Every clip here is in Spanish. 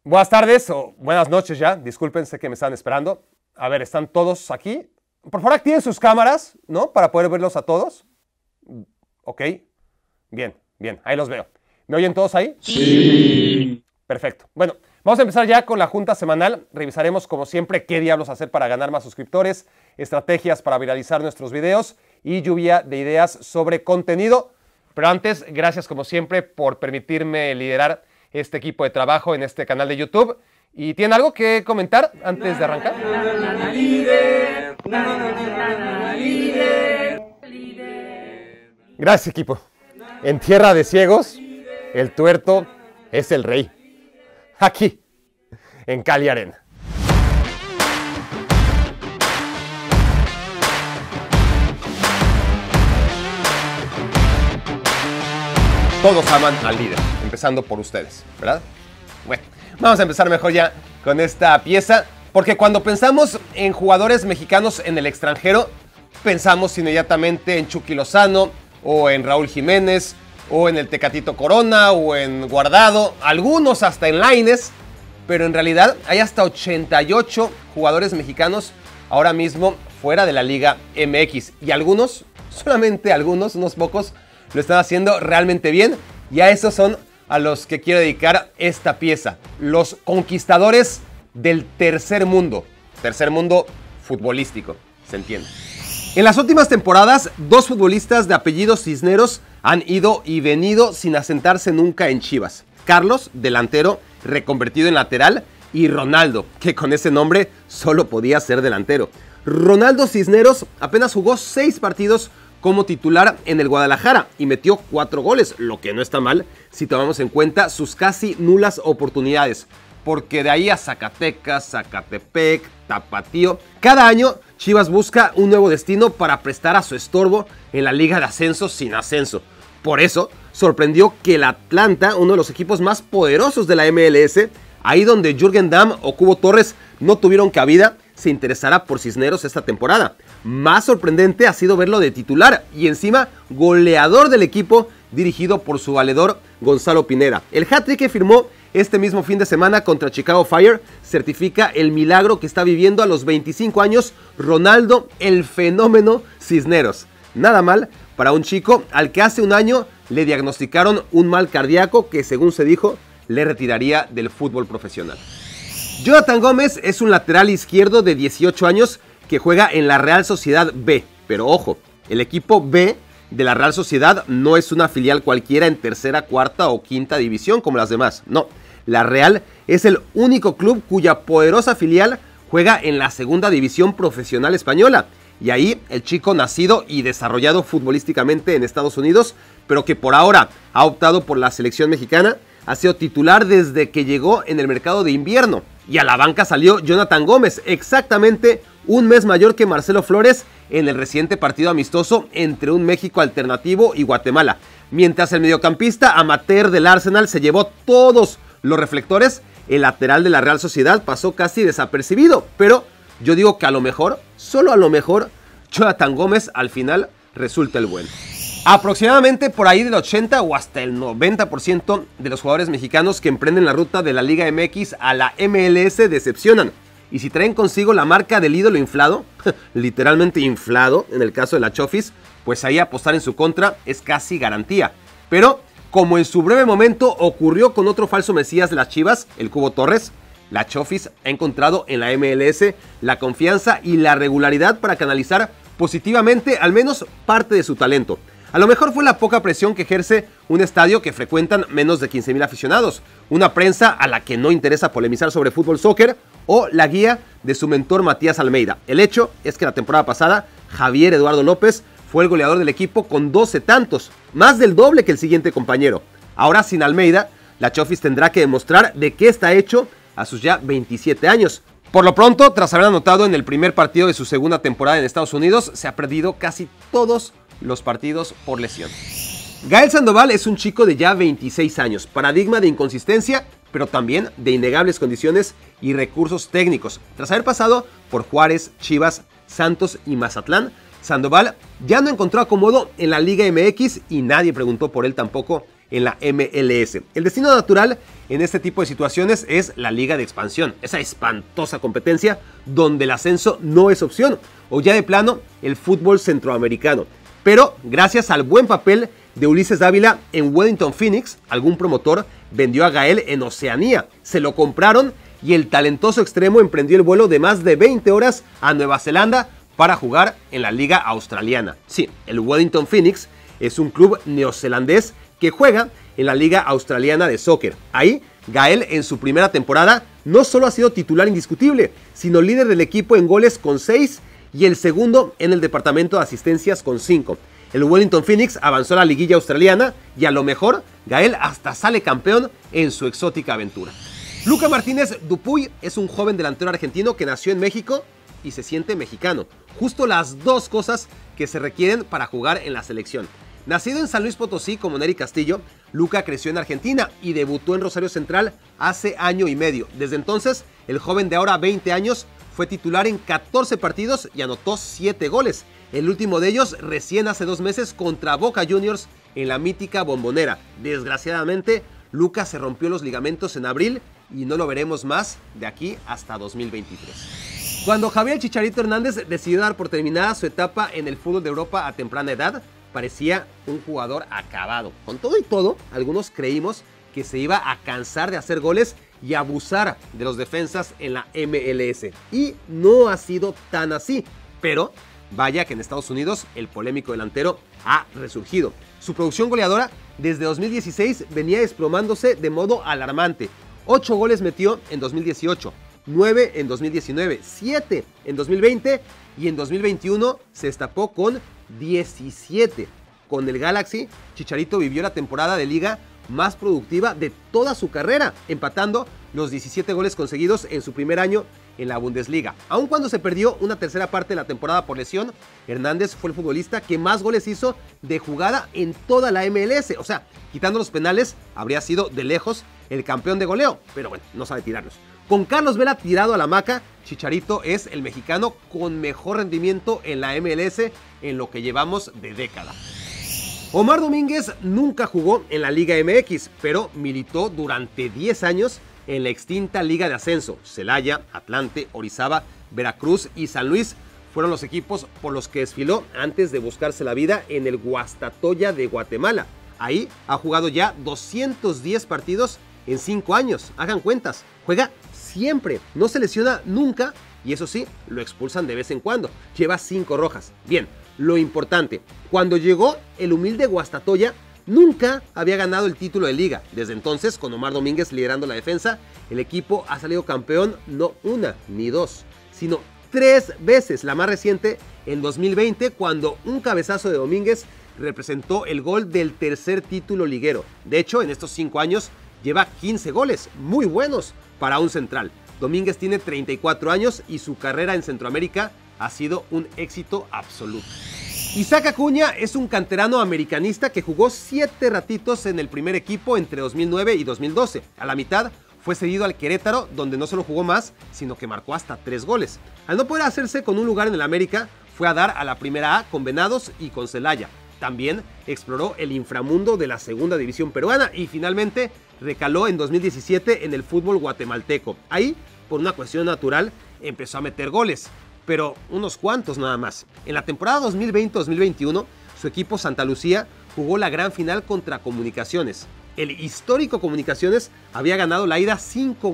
Buenas tardes o buenas noches ya. Discúlpense que me están esperando. A ver, ¿están todos aquí? Por favor, activen sus cámaras, ¿no? Para poder verlos a todos. Ok. Bien, bien. Ahí los veo. ¿Me oyen todos ahí? Sí. Perfecto. Bueno, vamos a empezar ya con la junta semanal. Revisaremos, como siempre, qué diablos hacer para ganar más suscriptores, estrategias para viralizar nuestros videos y lluvia de ideas sobre contenido. Pero antes, gracias como siempre por permitirme liderar este equipo de trabajo en este canal de YouTube. ¿Y tienen algo que comentar antes de arrancar? Gracias, equipo. En tierra de ciegos, el tuerto es el rey. Aquí, en Cali Arena. Todos aman al líder, empezando por ustedes, ¿verdad? Bueno, vamos a empezar mejor ya con esta pieza, porque cuando pensamos en jugadores mexicanos en el extranjero, pensamos inmediatamente en Chucky Lozano, o en Raúl Jiménez, o en el Tecatito Corona, o en Guardado, algunos hasta en Lainez, pero en realidad hay hasta 88 jugadores mexicanos ahora mismo fuera de la Liga MX, y algunos, solamente algunos, unos pocos, lo están haciendo realmente bien, y a esos son a los que quiero dedicar esta pieza. Los conquistadores del tercer mundo futbolístico, ¿se entiende? En las últimas temporadas, dos futbolistas de apellido Cisneros han ido y venido sin asentarse nunca en Chivas. Carlos, delantero, reconvertido en lateral, y Ronaldo, que con ese nombre solo podía ser delantero. Ronaldo Cisneros apenas jugó 6 partidos como titular en el Guadalajara y metió 4 goles, lo que no está mal si tomamos en cuenta sus casi nulas oportunidades, porque de ahí a Zacatecas, Zacatepec, Tapatío, cada año Chivas busca un nuevo destino para prestar a su estorbo en la Liga de Ascenso sin ascenso. Por eso sorprendió que el Atlanta, uno de los equipos más poderosos de la MLS, ahí donde Jürgen Damm o Cubo Torres no tuvieron cabida, se interesará por Cisneros esta temporada. Más sorprendente ha sido verlo de titular y encima goleador del equipo dirigido por su valedor Gonzalo Pineda. El hat-trick que firmó este mismo fin de semana contra Chicago Fire certifica el milagro que está viviendo a los 25 años Ronaldo, el fenómeno Cisneros. Nada mal para un chico al que hace un año le diagnosticaron un mal cardíaco que, según se dijo, le retiraría del fútbol profesional. Jonathan Gómez es un lateral izquierdo de 18 años que juega en la Real Sociedad B. Pero ojo, el equipo B de la Real Sociedad no es una filial cualquiera en tercera, cuarta o quinta división como las demás. No, la Real es el único club cuya poderosa filial juega en la segunda división profesional española. Y ahí el chico nacido y desarrollado futbolísticamente en Estados Unidos, pero que por ahora ha optado por la selección mexicana, ha sido titular desde que llegó en el mercado de invierno. Y a la banca salió Jonathan Gómez, exactamente un mes mayor que Marcelo Flores en el reciente partido amistoso entre un México alternativo y Guatemala. Mientras el mediocampista amateur del Arsenal se llevó todos los reflectores, el lateral de la Real Sociedad pasó casi desapercibido. Pero yo digo que a lo mejor, solo a lo mejor, Jonathan Gómez al final resulta el bueno. Aproximadamente por ahí del 80 o hasta el 90% de los jugadores mexicanos que emprenden la ruta de la Liga MX a la MLS decepcionan. Y si traen consigo la marca del ídolo inflado, literalmente inflado en el caso de la Chofis, pues ahí apostar en su contra es casi garantía. Pero como en su breve momento ocurrió con otro falso mesías de las Chivas, el Cubo Torres, la Chofis ha encontrado en la MLS la confianza y la regularidad para canalizar positivamente al menos parte de su talento. A lo mejor fue la poca presión que ejerce un estadio que frecuentan menos de 15,000 aficionados, una prensa a la que no interesa polemizar sobre fútbol soccer o la guía de su mentor Matías Almeida. El hecho es que la temporada pasada Javier Eduardo López fue el goleador del equipo con 12 tantos, más del doble que el siguiente compañero. Ahora sin Almeida, la Chofis tendrá que demostrar de qué está hecho a sus ya 27 años. Por lo pronto, tras haber anotado en el primer partido de su segunda temporada en Estados Unidos, se ha perdido casi todos los partidos por lesión. Gael Sandoval es un chico de ya 26 años, paradigma de inconsistencia, pero también de innegables condiciones y recursos técnicos. Tras haber pasado por Juárez, Chivas, Santos y Mazatlán, Sandoval ya no encontró acomodo en la Liga MX y nadie preguntó por él tampoco en la MLS. El destino natural en este tipo de situaciones es la Liga de Expansión, esa espantosa competencia donde el ascenso no es opción, o ya de plano el fútbol centroamericano. Pero gracias al buen papel de Ulises Dávila en Wellington Phoenix, algún promotor vendió a Gael en Oceanía, se lo compraron y el talentoso extremo emprendió el vuelo de más de 20 horas a Nueva Zelanda para jugar en la Liga Australiana. Sí, el Wellington Phoenix es un club neozelandés que juega en la Liga Australiana de Soccer. Ahí, Gael en su primera temporada no solo ha sido titular indiscutible, sino líder del equipo en goles con 6 y el segundo en el departamento de asistencias con 5. El Wellington Phoenix avanzó a la liguilla australiana y a lo mejor Gael hasta sale campeón en su exótica aventura. Luca Martínez Dupuy es un joven delantero argentino que nació en México y se siente mexicano. Justo las dos cosas que se requieren para jugar en la selección. Nacido en San Luis Potosí como Nery Castillo, Luca creció en Argentina y debutó en Rosario Central hace año y medio. Desde entonces, el joven de ahora 20 años fue titular en 14 partidos y anotó 7 goles. El último de ellos recién hace 2 meses contra Boca Juniors en la mítica Bombonera. Desgraciadamente, Luca se rompió los ligamentos en abril y no lo veremos más de aquí hasta 2023. Cuando Javier Chicharito Hernández decidió dar por terminada su etapa en el fútbol de Europa a temprana edad, parecía un jugador acabado. Con todo y todo, algunos creímos que se iba a cansar de hacer goles y abusar de los defensas en la MLS. Y no ha sido tan así. Pero vaya que en Estados Unidos el polémico delantero ha resurgido. Su producción goleadora desde 2016 venía desplomándose de modo alarmante. 8 goles metió en 2018, 9 en 2019, 7 en 2020 y en 2021 se destapó con 17. Con el Galaxy, Chicharito vivió la temporada de liga más productiva de toda su carrera, empatando los 17 goles conseguidos en su primer año en la Bundesliga. Aun cuando se perdió una tercera parte de la temporada por lesión, Hernández fue el futbolista que más goles hizo de jugada en toda la MLS. O sea, quitando los penales, habría sido de lejos el campeón de goleo, pero bueno, no sabe tirarlos. Con Carlos Vela tirado a la hamaca, Chicharito es el mexicano con mejor rendimiento en la MLS en lo que llevamos de década. Omar Domínguez nunca jugó en la Liga MX, pero militó durante 10 años en la extinta Liga de Ascenso. Celaya, Atlante, Orizaba, Veracruz y San Luis fueron los equipos por los que desfiló antes de buscarse la vida en el Guastatoya de Guatemala. Ahí ha jugado ya 210 partidos en 5 años. Hagan cuentas, juega siempre, no se lesiona nunca y eso sí, lo expulsan de vez en cuando. Lleva 5 rojas. Bien, lo importante, cuando llegó el humilde Guastatoya, nunca había ganado el título de liga. Desde entonces, con Omar Domínguez liderando la defensa, el equipo ha salido campeón no una ni dos, sino 3 veces. La más reciente en 2020, cuando un cabezazo de Domínguez representó el gol del tercer título liguero. De hecho, en estos 5 años lleva 15 goles, muy buenos para un central. Domínguez tiene 34 años y su carrera en Centroamérica ha sido un éxito absoluto. Isaac Acuña es un canterano americanista que jugó 7 ratitos en el primer equipo entre 2009 y 2012. A la mitad fue cedido al Querétaro, donde no solo jugó más, sino que marcó hasta 3 goles. Al no poder hacerse con un lugar en el América, fue a dar a la Primera A con Venados y con Celaya. También exploró el inframundo de la segunda división peruana y finalmente recaló en 2017 en el fútbol guatemalteco. Ahí, por una cuestión natural, empezó a meter goles, pero unos cuantos nada más. En la temporada 2020-2021, su equipo Santa Lucía jugó la gran final contra Comunicaciones. El histórico Comunicaciones había ganado la ida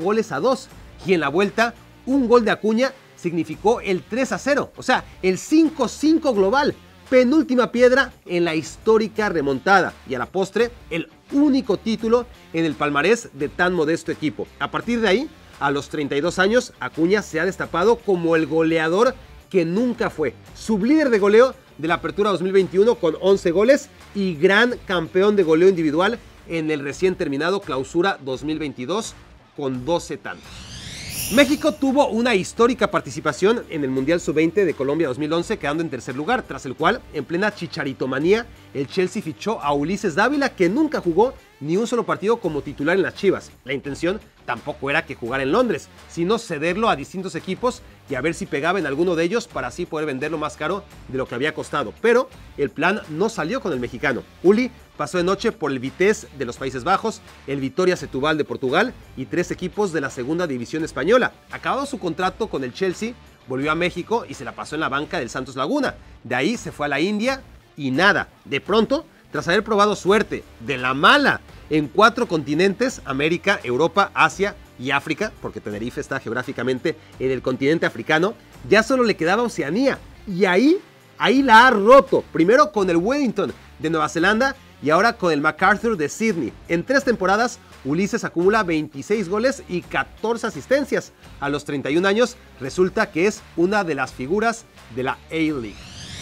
5-2 y en la vuelta un gol de Acuña significó el 3-0, o sea, el 5-5 global. Penúltima piedra en la histórica remontada y a la postre el único título en el palmarés de tan modesto equipo. A partir de ahí, a los 32 años, Acuña se ha destapado como el goleador que nunca fue. Sublíder de goleo de la Apertura 2021 con 11 goles y gran campeón de goleo individual en el recién terminado Clausura 2022 con 12 tantos. México tuvo una histórica participación en el Mundial Sub-20 de Colombia 2011, quedando en tercer lugar, tras el cual, en plena chicharitomanía, el Chelsea fichó a Ulises Dávila, que nunca jugó ni un solo partido como titular en las Chivas. La intención tampoco era que jugara en Londres, sino cederlo a distintos equipos y a ver si pegaba en alguno de ellos para así poder venderlo más caro de lo que había costado. Pero el plan no salió con el mexicano. Uli pasó de noche por el Vitesse de los Países Bajos, el Vitória Setúbal de Portugal y 3 equipos de la segunda división española. Acabado su contrato con el Chelsea, volvió a México y se la pasó en la banca del Santos Laguna. De ahí se fue a la India y nada. De pronto, tras haber probado suerte de la mala en 4 continentes, América, Europa, Asia y África, porque Tenerife está geográficamente en el continente africano, ya solo le quedaba Oceanía. Y ahí la ha roto. Primero con el Wellington de Nueva Zelanda y ahora con el MacArthur de Sydney. En 3 temporadas, Ulises acumula 26 goles y 14 asistencias. A los 31 años, resulta que es una de las figuras de la A-League.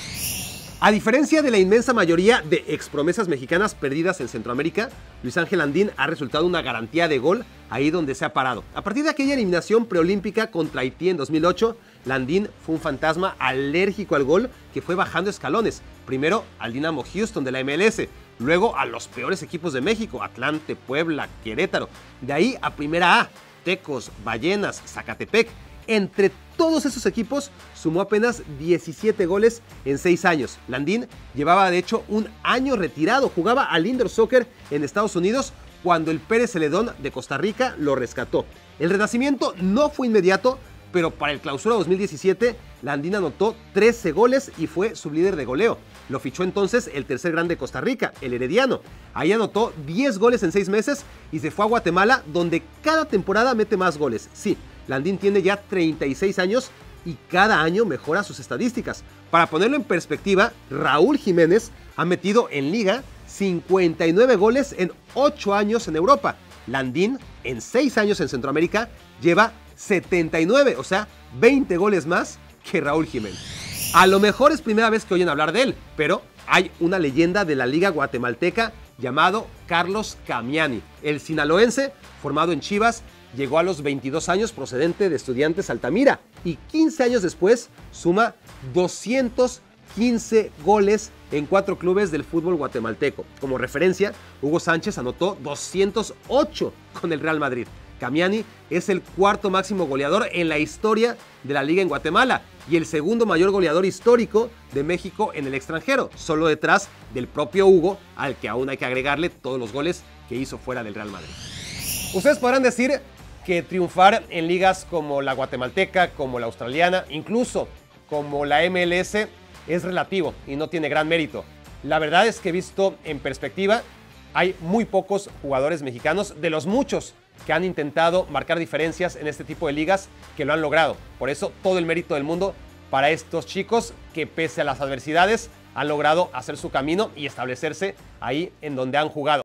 A diferencia de la inmensa mayoría de expromesas mexicanas perdidas en Centroamérica, Luis Ángel Landín ha resultado una garantía de gol ahí donde se ha parado. A partir de aquella eliminación preolímpica contra Haití en 2008, Landín fue un fantasma alérgico al gol que fue bajando escalones. Primero al Dynamo Houston de la MLS, luego a los peores equipos de México, Atlante, Puebla, Querétaro. De ahí a Primera A, Tecos, Ballenas, Zacatepec. Entre todos esos equipos sumó apenas 17 goles en 6 años. Landín llevaba de hecho un año retirado, jugaba al indoor soccer en Estados Unidos cuando el Pérez Celedón de Costa Rica lo rescató. El renacimiento no fue inmediato, pero para el Clausura 2017 Landín anotó 13 goles y fue sublíder de goleo. Lo fichó entonces el tercer grande de Costa Rica, el Herediano. Ahí anotó 10 goles en 6 meses y se fue a Guatemala, donde cada temporada mete más goles. Sí, Landín tiene ya 36 años y cada año mejora sus estadísticas. Para ponerlo en perspectiva, Raúl Jiménez ha metido en liga 59 goles en 8 años en Europa. Landín, en 6 años en Centroamérica, lleva 79, o sea, 20 goles más que Raúl Jiménez. A lo mejor es primera vez que oyen hablar de él, pero hay una leyenda de la liga guatemalteca llamado Carlos Camiani. El sinaloense, formado en Chivas, llegó a los 22 años procedente de Estudiantes Altamira y 15 años después suma 215 goles en 4 clubes del fútbol guatemalteco. Como referencia, Hugo Sánchez anotó 208 con el Real Madrid. Camiani es el 4º máximo goleador en la historia de la liga en Guatemala y el 2º mayor goleador histórico de México en el extranjero, solo detrás del propio Hugo, al que aún hay que agregarle todos los goles que hizo fuera del Real Madrid. Ustedes podrán decir que triunfar en ligas como la guatemalteca, como la australiana, incluso como la MLS, es relativo y no tiene gran mérito. La verdad es que visto en perspectiva, hay muy pocos jugadores mexicanos, de los muchos que han intentado marcar diferencias en este tipo de ligas, que lo han logrado. Por eso todo el mérito del mundo para estos chicos que pese a las adversidades han logrado hacer su camino y establecerse ahí en donde han jugado.